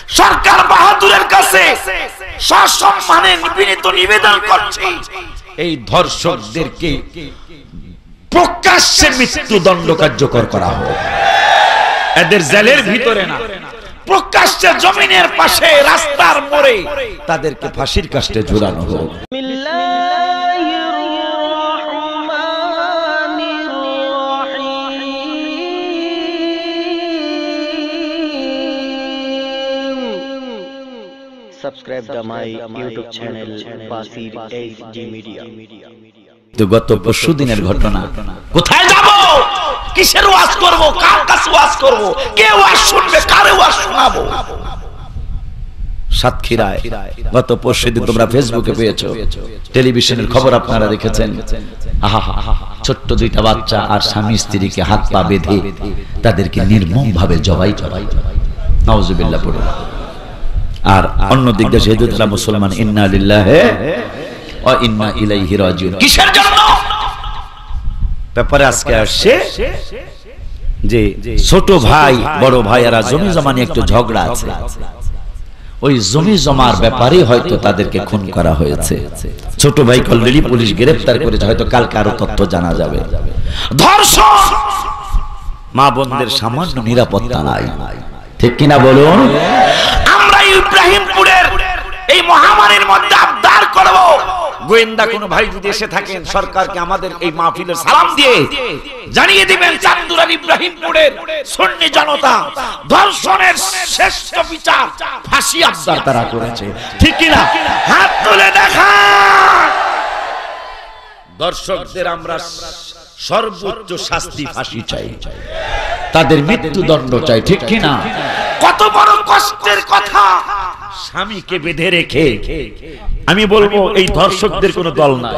সরকার বাহাদুরের কাছে সসম্মানে বিনীত নিবেদন করছি, এই ধর্ষকদেরকে প্রকাশ্যে মৃত্যুদণ্ড কার্যকর করা হোক। এদের জেলের ভিতরে না, প্রকাশ্যে জমিনের পাশে রাস্তার মোড়ে তাদেরকে ফাঁসির কাস্টে ঝুলানো হোক। Subscribe to my YouTube channel Basir HD Media. তো গত পরশু দিনের ঘটনা, কোথায় যাব, কিসের ওয়াজ করব, কার কাছে ওয়াজ করব, কে ওয়াজ শুনবে, কারে ওয়াজ শোনাবো? সাতক্ষীরায় গত পরশু দিন তোমরা ফেসবুকে পেয়েছো, টেলিভিশনের খবর আপনারা দেখেছেন। ছোট্ট দুইটা বাচ্চা আর স্বামী স্ত্রীকে হাত পা বেঁধে তাদেরকে নির্মম ভাবে জবাই জবাই, নাউজুবিল্লাহ পড়ে। আর অন্যদিক দিয়ে শহীদুল্লাহ মুসলমান, ইন্না লিল্লাহি ওয়া ইন্না ইলাইহি রাজিউন। কিসের জন্য ব্যাপারে আজকে আসছে যে ছোট ভাই বড় ভাইয়েরা জমি জমা নিয়ে একটু ঝগড়া আছে, ওই জমি জমার ব্যাপারে হয়তো তাদেরকে খুন করা হয়েছে। ছোট ভাই অলরেডি পুলিশ গ্রেফতার করেছে, হয়তো কালকে আরো তথ্য জানা যাবে। ধর্ষণ, মা বোনদের সামান্য নিরাপত্তা নাই, ঠিক কিনা বলুন? আমরা ইব্রাহিমপুরের এই মহামারীর মধ্যে আবদার করব, গোয়েন্দা কোন ভাই যদি এসে থাকেন সরকারকে আমাদের এই মাহফিলের সালাম দিয়ে জানিয়ে দিবেন, চান্দুরার ইব্রাহিমপুরের সুন্নি জনতা ধর্ষণের শ্রেষ্ঠ বিচার ফাঁসি আবদার তারা করেছে, ঠিক কিনা? হাত তুলে দেখান। দর্শকদের আমরা সর্বোচ্চ শাস্তি ফাঁসি চাই, তাদের মৃত্যুদণ্ড চাই, ঠিক কিনা? কত বড় কষ্টের কথা, স্বামীকে বেঁধে রেখে। আমি বলবো এই ধর্ষকদের কোনো দল নাই,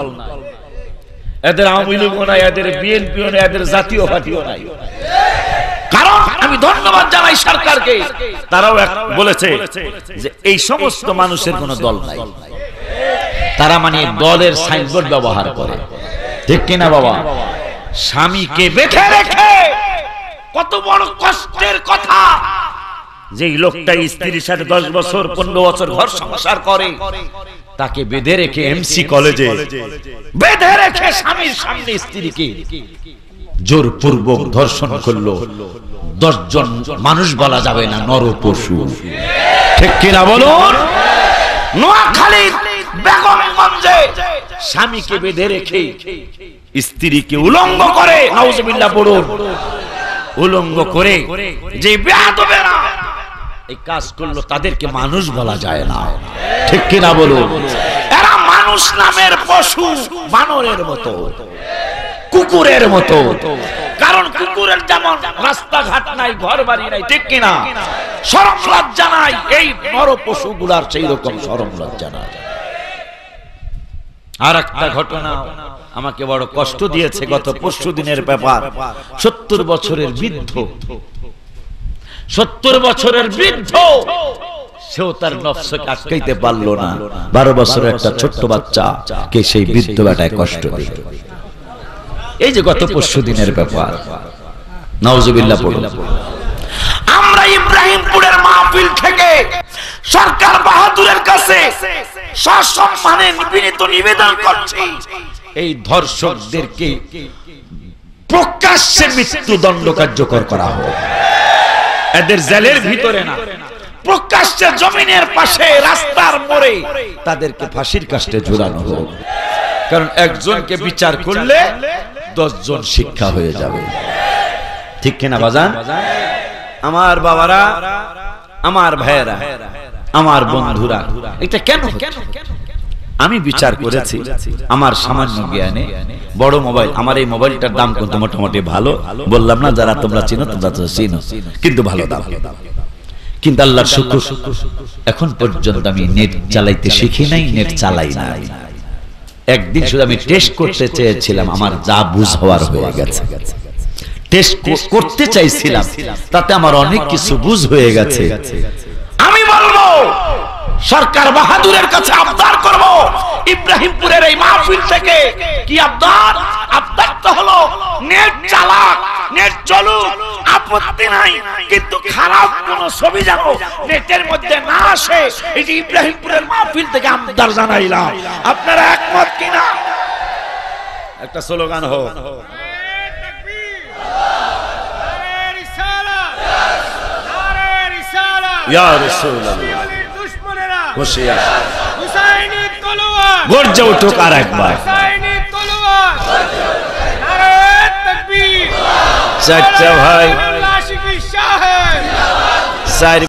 এদের আওয়ামী লীগও নাই, এদের বিএনপিও নাই, এদের জাতীয় পার্টিও নাই। কারণ আমি ধন্যবাদ জানাই সরকারকে, তারাও বলেছে যে এই সমস্ত মানুষের কোনো দল নাই, তারা মানে দলের সাইনবোর্ড ব্যবহার করে, ঠিক কিনা বাবা? স্বামীকে বেঁধে রেখে কত বড় কষ্টের কথা, যেই লোকটা স্ত্রীর সাথে 10 বছর 15 বছর ঘর সংসার করে, তাকে বেঁধে রেখে এমসি কলেজে বেঁধে রেখে স্বামীর সামনে স্ত্রীকে জোরপূর্বক ধর্ষণ করলো। 10 জন মানুষ বলা যাবে না, নর পশু, ঠিক কিনা বলুন? নোয়াখালীর বেগমগঞ্জে স্বামীকে বেঁধে রেখে স্ত্রীকে উলঙ্গ করে, নাউজুবিল্লাহ পড়ুন, উলঙ্গ করে যে বেয়াদবেরা এই কাজ করলো, তাদেরকে মানুষ বলা যায় না, ঠিক কিনা বলুন? এরা মানুষ নামের পশু, বানরের মতো, কুকুরের মতো। কারণ কুকুরের যেমন রাস্তাঘাট নাই, ঘর বাড়ি নাই, ঠিক কিনা? শরম লজ্জা নাই, এই নর পশুগুলার সেই রকম শরম লজ্জা নাই। আর একটা ঘটনা আমাকে বড় কষ্ট দিয়েছে, গত পরশু দিনের ব্যাপার। 70 বছরের বৃদ্ধ, 70 বছরের বৃদ্ধ, সেও তার নফসকে আটকাইতে পারলো না। 12 বছরের একটা ছোট্ট বাচ্চা কে সেই বৃদ্ধ বেটায় কষ্ট দিল। এই যে গত পরশু দিনের ব্যাপার, নাউজুবিল্লাহ পড়ুন। আমরা ইব্রাহিমপুরের মাহফিল থেকে সরকার বাহাদুরের কাছে সসম্মানে বিনীত নিবেদন করছি, এই ধর্ষকদেরকে প্রকাশ্যে মৃত্যুদণ্ড কার্যকর করা হোক। এদের জেলের ভিতরে না, প্রকাশ্যে জমিনের পাশে রাস্তার মোড়ে তাদেরকে ফাঁসির কাস্টে ঝুলানো হোক। কারণ একজনকে বিচার করলে 10 জন শিক্ষা হয়ে যাবে, ঠিক কিনা বাজান? আমার বাবারা, আমার ভাইয়েরা, আমার বন্ধুরা, এটা কেন? আমি বিচার করেছি আমার সামান্য জ্ঞানে। বড় মোবাইল, আমার এই মোবাইলটার দাম কিন্তু মোটামুটি ভালো, বললাম না? যারা তোমরা চিনো তোমরা তো চিনো, কিন্তু ভালো দাম। কিন্তু আল্লাহর শুকর, এখন পর্যন্ত আমি নেট চালাইতে শিখি নাই, নেট চালাই নাই। একদিন শুধু আমি টেস্ট করতে চেয়েছিলাম, আমার যা বুঝ হওয়ার হয়ে গেছে। টেস্ট করতে চাইছিলাম, তাতে আমার অনেক কিছু বুঝ হয়ে গেছে। আমি বলবো সরকার বাহাদুরের কাছে আবদার করব, ইব্রাহিমপুরের এই মাহফিল থেকে কি আবদার? আবদার তো হলো নেট চালাক, নেট চলুক, আপত্তি নাই, কিন্তু খারাপ কোন ছবি যেন নেটের মধ্যে আসে, এটি ইব্রাহিমপুরের মাহফিল থেকে আমদার জানাইলাম। আপনারা একমত কিনা? একটা স্লোগান হোক, ইয়া রাসূলুল্লাহ। গর্জে উঠুক আর একবার। চারটা ভাই,